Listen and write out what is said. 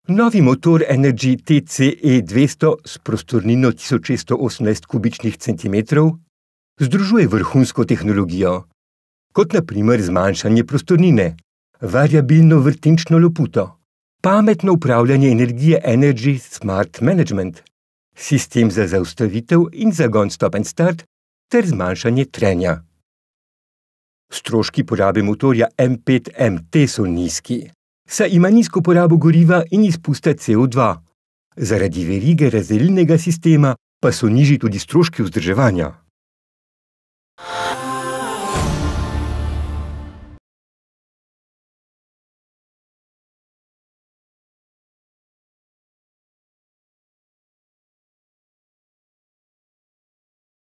Novi motor Energy TCE 200 s prostornino 1618 kubičnih centimetrov združuje vrhunsko tehnologijo, kot na primer zmanjšanje prostornine, variabilno vrtinčno loputo, pametno upravljanje energije Energy Smart Management, sistem za zaustavitev in zagon stop and start ter zmanjšanje trenja. Stroški porabe motorja M5MT so nizki, saj ima nizko porabo goriva in izpusta CO2. Zaradi verige razdelilnega sistema pa so nižji tudi stroški vzdrževanja.